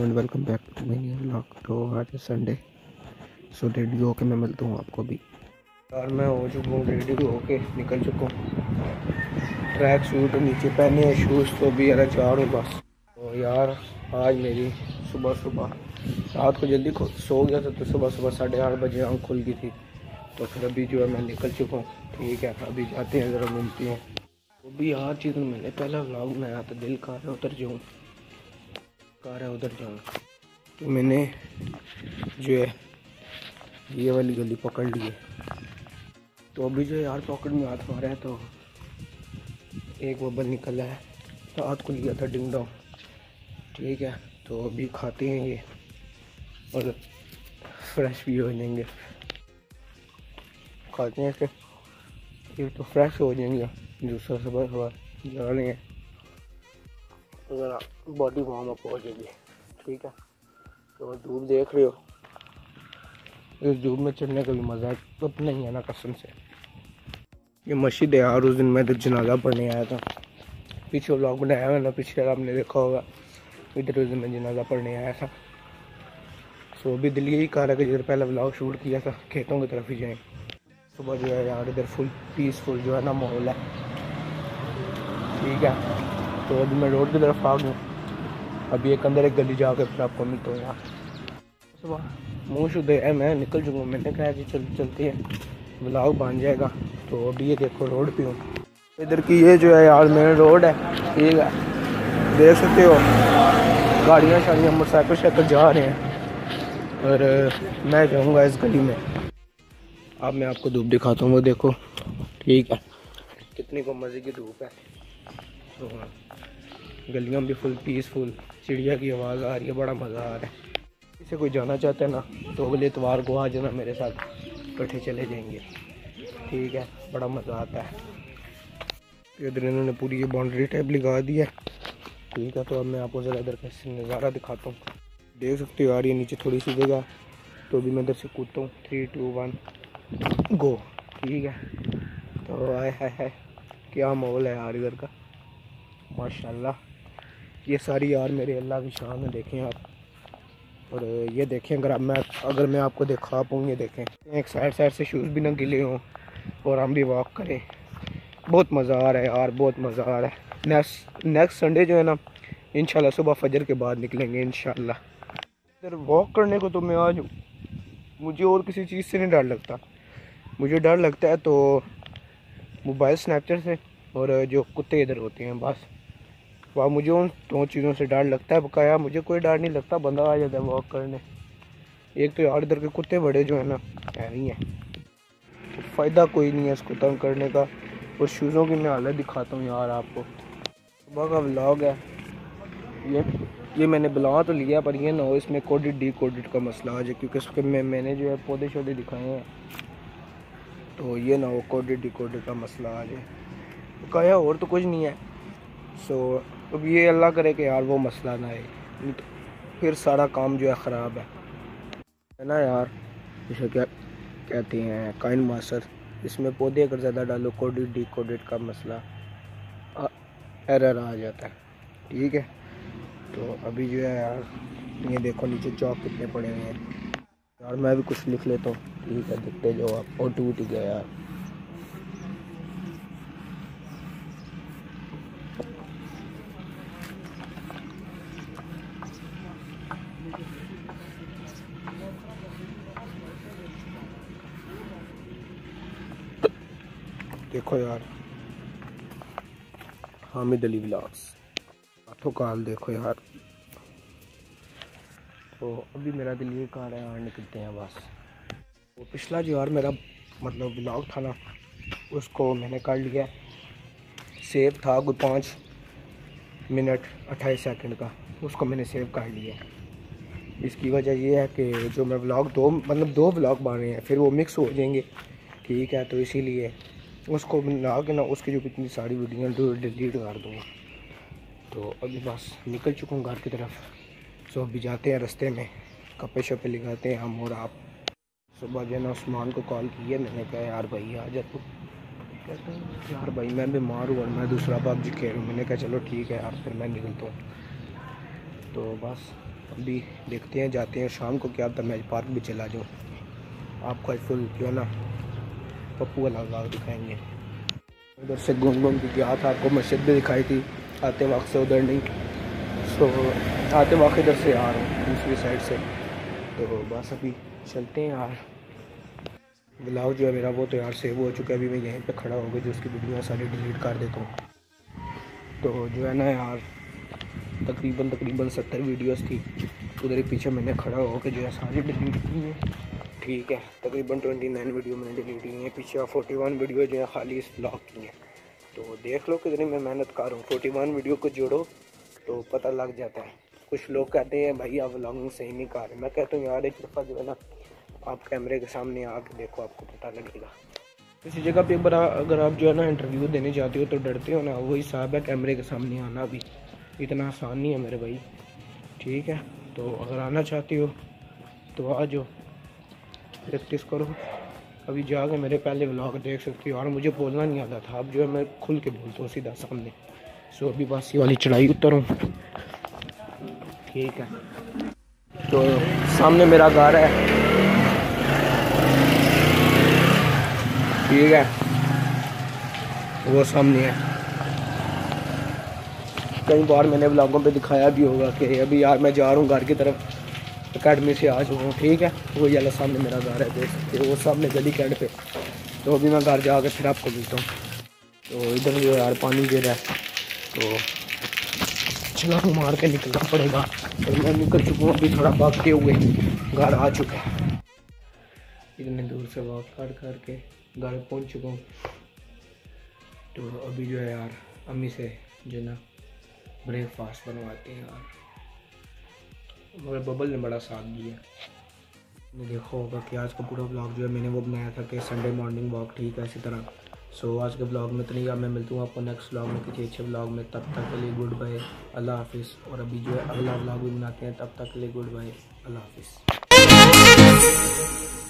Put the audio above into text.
And welcome back to my new vlog. तो आज है संडे, सो रेडी होके मैं मिलता हूँ आपको भी। यार मैं हो चुका हूँ, रेडी होके निकल चुका हूँ। ट्रैक सूट नीचे पहने हैं, शूज़ तो भी यार चार हूँ बस। तो यार आज मेरी सुबह रात को जल्दी सो गया था, तो सुबह 8:30 बजे आँख खुल गई थी। तो फिर अभी जो है मैं निकल चुका हूँ। ठीक है, अभी जाते हैं, ज़रा घूमती हैं। वो भी यार चीज़ मैंने पहला व्लॉग में आया था, दिल कर रहा है उधर जाऊँ, तो मैंने जो है ये वाली गली पकड़ ली है। तो अभी जो है यार पॉकेट में हाथ मारा है, तो एक बबल निकला है, तो हाथ को लिया था डिंग डोंग। ठीक है, तो अभी खाते हैं ये और फ्रेश भी हो जाएंगे। खाते हैं इसे, ये तो फ्रेश हो जाएंगे। दूसरा सुबह जा रहे हैं, तो ज़रा बॉडी वार्म अप हो जाएगी। ठीक है, तो धूप देख रहे हो, इस धूप में चढ़ने का भी मज़ा अपना ही है ना कसम से। ये मस्जिद है यार, उस दिन मैं इधर जनाजा पढ़ने आया था, पीछे व्लॉग बनाया हुआ ना, पीछे आपने देखा होगा। इधर उस दिन मैं जनाजा पढ़ने आया था। सो अभी दिल यही कह रहा है कि जिधर पहला व्लॉग शूट किया था खेतों की तरफ ही जाएँ। सुबह जो है यार इधर फुल पीसफुल जो है ना माहौल है। ठीक है, तो अभी मैं रोड की तरफ आ गया। अभी एक अंदर एक गली जाकर फिर आपको मिलता हूँ यार। सुबह मुँह शुद्ध है, मैं निकल चुका हूँ। मैंने कहा कि चलते हैं, व्लॉग बन जाएगा। तो अभी ये देखो रोड पे हूँ, इधर की ये जो है यार मेन रोड है। ठीक है, देख सकते हो गाड़ियाँ शाड़ियाँ मोटरसाइकिल जा रहे हैं, और मैं जाऊँगा इस गली में। अब मैं आपको धूप दिखाता हूँ, वो देखो। ठीक है, कितनी को मज़े की धूप है। तो गलियाँ भी फुल पीसफुल, चिड़िया की आवाज़ आ रही है, बड़ा मज़ा आ रहा है। इसे कोई जाना चाहता है ना, तो अगले इतवार को आ जाना मेरे साथ, इकट्ठे चले जाएंगे। ठीक है, बड़ा मज़ा आता है। इधर इन्होंने पूरी ये बाउंड्री टाइप लगा दी है। ठीक है, तो अब मैं आपको ज़रा इधर का नज़ारा दिखाता हूँ। देख सकते हो यार, ये नीचे थोड़ी सी जगह, तो अभी मैं इधर से कूदता हूँ। 3, 2, 1 गो। ठीक है, तो आए है क्या माहौल है यार इधर का, माशाल्लाह। ये सारी यार मेरे अल्लाह की शान है, देखें आप। और ये देखें, अगर मैं आपको दिखा पाऊँ, ये देखें, एक साइड से शूज़ भी ना गिले हों और हम भी वॉक करें। बहुत मज़ा आ रहा है यार, बहुत मज़ा आ रहा है। नेक्स्ट संडे जो है ना, इंशाल्लाह सुबह फजर के बाद निकलेंगे इंशाल्लाह। इधर वॉक करने को तो मैं आज हूँ, मुझे और किसी चीज़ से नहीं डर लगता। मुझे डर लगता है तो मोबाइल स्नैपचैट से, और जो कुत्ते इधर होते हैं, बस वह मुझे उन 2 चीज़ों से डर लगता है। बकाया मुझे कोई डर नहीं लगता, बंदा आ जाता है वॉक करने। एक तो यार इधर के कुत्ते बड़े जो है ना हैवी हैं, तो फ़ायदा कोई नहीं है इसको तंग करने का। और शूज़ों की मैं हालत दिखाता हूँ यार आपको। सुबह का व्लॉग है ये मैंने बुला तो लिया, पर ये ना हो इसमें कोडेड डिकोडेड का मसला आ जाए, क्योंकि उसके मैंने जो है पौधे शौधे दिखाए हैं, तो ये ना हो कोडेड डिकोडेड का मसला आ जाए। बकाया और तो कुछ नहीं है। सो अब ये अल्लाह करे कि यार वो मसला ना आए, नहीं तो फिर सारा काम जो है ख़राब है ना यार। इसे क्या कहते हैं, काइन मास्टर। इसमें पौधे अगर ज़्यादा डालो, कोडेड डिकोडेड का मसला एरर आ जाता है। ठीक है, तो अभी जो है यार ये देखो नीचे चौक कितने पड़े हुए हैं यार, मैं भी कुछ लिख लेता हूँ। ठीक है, दिखते जो आप। और टूट गया यार। देखो यार, हामिद अली व्लॉग्स, हाथों का हाल देखो यार। तो अभी मेरा दिल ये कह रहा है यार निकलते हैं बस। वो पिछला जो यार मेरा मतलब व्लॉग था ना, उसको मैंने कर लिया, सेव था कोई 5 मिनट 28 सेकंड का, उसको मैंने सेव कर लिया। इसकी वजह ये है कि जो मैं व्लॉग 2 व्लॉग बन रहे हैं, फिर वो मिक्स हो जाएंगे। ठीक है, तो इसीलिए उसको बना के ना, उसकी जो इतनी सारी वीडियो डिलीट कर दूँगा। तो अभी बस निकल चुका हूँ घर की तरफ। सो अभी जाते हैं, रास्ते में कपड़े शपे लगाते हैं हम और आप। सुबह जो है ना उस्मान को कॉल किया, मैंने कहा यार भाई आ जा तू। कहते हैं यार भाई मैं बीमार हूँ और मैं दूसरा पबजी खेल रहा हूँ। मैंने कहा चलो ठीक है यार, फिर मैं निकलता हूँ। तो बस अभी देखते हैं, जाते हैं शाम को, क्या पता मैच पार्क भी चला जाऊँ। आपको फुल जो है ना पप्पू वाला व्लॉग दिखाएंगे। उधर से घूम के गया था, आपको मस्जिद भी दिखाई थी आते वक्त से, उधर नहीं। सो आते वक्त इधर से आ रहा हूँ दूसरी साइड से। तो बस अभी चलते हैं यार। व्लॉग जो है मेरा वो तो यार सेव हो चुका है। अभी मैं यहीं पे खड़ा हो गया, जो उसकी वीडियो सारी डिलीट कर देता हूँ। तो जो है ना यार तकरीबन 70 वीडियोस थी, उधर ही पीछे मैंने खड़ा होकर जो है सारी डिलीट की है। ठीक है, तकरीबन 29 वीडियो मैंने डिलीट की है। पीछे 41 वीडियो जो है खाली इस ब्लॉग की है। तो देख लो कितनी मैं मेहनत कर रहा हूँ। 41 वीडियो को जोड़ो तो पता लग जाता है। कुछ लोग कहते हैं भाई आप व्लॉगिंग सही नहीं कर रहे। मैं कहता हूँ यार एक दफ़ा जो है ना आप कैमरे के सामने आके देखो, आपको पता लगेगा। किसी जगह पे अगर आप जो है ना इंटरव्यू देने जाते हो तो डरते हो ना, वही हिसाब है कैमरे के सामने आना भी इतना आसान नहीं है मेरे भाई। ठीक है, तो अगर आना चाहते हो तो आ जाओ, प्रैक्टिस करो। अभी जाके मेरे पहले व्लॉग देख सकते हो। और मुझे बोलना नहीं आता था, अब जो है मैं खुल के बोलता हूँ सीधा सामने। सो अभी बस ये वाली चढ़ाई उतरूँ। ठीक है, तो सामने मेरा घर है। ठीक है, वो सामने है। कई बार मैंने व्लॉगों पे दिखाया भी होगा कि अभी यार मैं जा रहा हूँ घर की तरफ, अकेडमी से आ चुका हूँ। ठीक है, वो वाला सामने मेरा घर है, देख सकते हो वो सामने गली कैंड पे। तो अभी मैं घर जाकर फिर आपको मिलता हूँ। तो इधर जो यार पानी गिर रहा है, तो छलांग मार के निकलना पड़ेगा। तो मैं निकल चुका हूँ, अभी थोड़ा भागते हुए घर आ चुका है। इतने दूर से वॉक करके घर पहुँच चुका हूँ। तो अभी जो है यार अम्मी से जो ना ब्रेकफास्ट बनवाते हैं यार। मगर बबल ने बड़ा साथ दिया। मैंने देखा होगा कि आज का पूरा ब्लॉग जो है मैंने वो बनाया था कि संडे मॉर्निंग वॉक। ठीक है, इसी तरह। सो आज के ब्लॉग में इतनी। मैं मिलता हूँ आपको नेक्स्ट ब्लॉग में किसी अच्छे ब्लॉग में। तब तक के लिए गुड बाय, अल्लाह हाफिज़। और अभी जो है अगला ब्लॉग भी बनाते हैं, तब तक के लिए गुड बाय, अल्लाह हाफिज़।